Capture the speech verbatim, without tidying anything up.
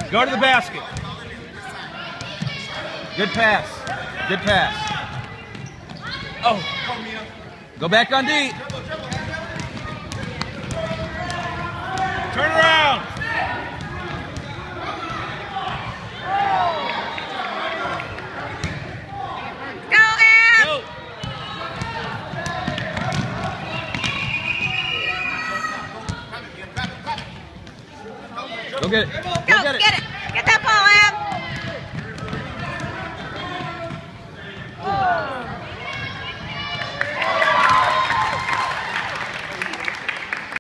Go to the basket. Good pass. Good pass. Oh. Go back on D. Turn around. Go, Em. Go. Go get it. Go, Go, get it. get it. Get that ball, Em.